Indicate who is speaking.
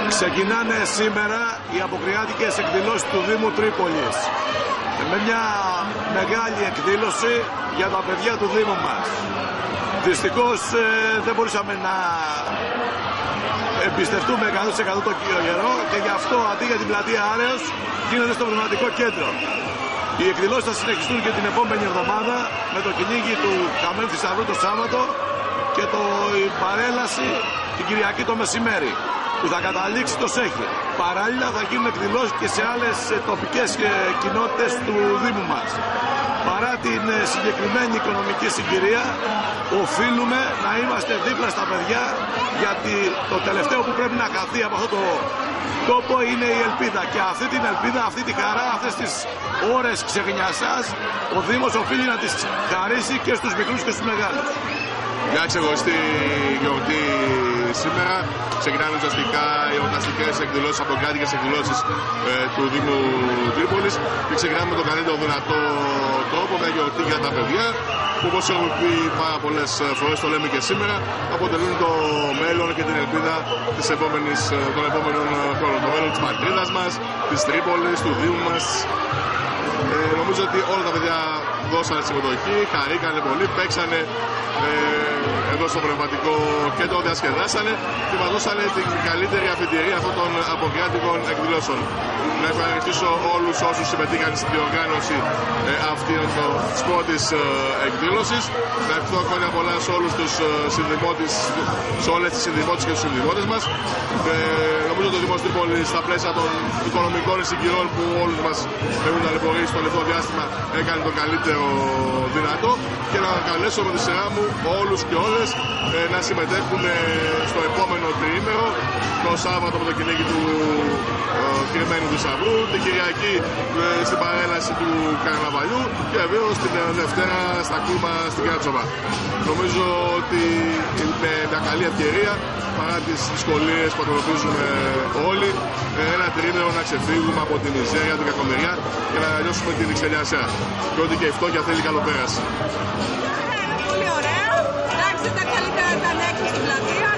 Speaker 1: Ξεκινάνε σήμερα οι αποκριάτικες εκδηλώσεις του Δήμου Τρίπολης με μια μεγάλη εκδήλωση για τα παιδιά του Δήμου μας. Δυστυχώς δεν μπορούσαμε να εμπιστευτούμε 100% το καιρό και γι' αυτό αντί για την πλατεία Άρεως γίνεται στο πνευματικό κέντρο. Οι εκδηλώσεις θα συνεχιστούν και την επόμενη εβδομάδα με το κυνήγι του Χαμένου Θησαυρού το Σάββατο και η παρέλαση την Κυριακή το μεσημέρι που θα καταλήξει το Σέχη. Παράλληλα θα γίνουν εκδηλώσεις και σε άλλες τοπικές κοινότητες του Δήμου μας. Παρά την συγκεκριμένη οικονομική συγκυρία, οφείλουμε να είμαστε δίπλα στα παιδιά, γιατί το τελευταίο που πρέπει να χαθεί από αυτό το τόπο είναι η ελπίδα. Και αυτή την ελπίδα, αυτή τη χαρά, αυτές τις ώρες ξεγνιασάς, ο Δήμος οφείλει να τις χαρίσει και στους μικρούς και στους μεγάλους.
Speaker 2: Μια ξεχωριστή γιορτή σήμερα. Ξεκινάνε ουσιαστικά οι εορταστικές εκδηλώσεις, αποκριάτικες εκδηλώσεις του Δήμου Τρίπολης και ξεκινάμε με τον καλύτερο δυνατό τρόπο, μια γιορτή για τα παιδιά που, όπως έχουμε πει πάρα πολλές φορές, το λέμε και σήμερα, αποτελούν το μέλλον και την ελπίδα των επόμενων χρόνων. Το μέλλον της πατρίδας μας, της Τρίπολης, του Δήμου μας. Νομίζω ότι όλα τα παιδιά δώσανε συμμετοχή, χαρήκανε πολύ, παίξανε εδώ στο πνευματικό κέντρο, διασκεδάσανε και μας δώσανε την καλύτερη αφιτηρία αυτών των αποκριάτικων εκδηλώσεων. Να ευχαριστήσω όλους όσους συμμετείχαν στην διοργάνωση αυτή της πρώτης εκδήλωσης. Να ευχηθώ χρόνια πολλά σε όλους τους συνδημότες, σε όλες τις συνδημότες και τους συνδημότες μας. Νομίζω ότι ο Δήμος Τρίπολης στα πλαίσια των οικονομικών συγκυρών που όλους μας έχουν ταλαιπωρήσει στο τελευταίο διάστημα έκανε το καλύτερο δυνατό και να καλέσω με τη σειρά μου όλους και όλες να συμμετέχουν στο επόμενο τριήμερο, το Σάββατο με το κυνήγι του Κρυμμένου Θησαυρού, την Κυριακή στην παρέλαση του Καρναβαλιού και βεβαίως την Δευτέρα στα Κούμα στην Κράτσοβα. Νομίζω ότι είναι μια καλή ευκαιρία, παρά τις δυσκολίες που αντιμετωπίζουμε όλοι, ένα τριήμερο να ξεφύγουμε από τη μιζέρια, την κακομοιριά και να νιώσουμε την εξελιασία. Και ότι και η φτώχεια θέλει καλοπέραση.
Speaker 3: Πολύ ωραία. Εντάξει, τα καλύτερα ήταν έξω στην πλατεία.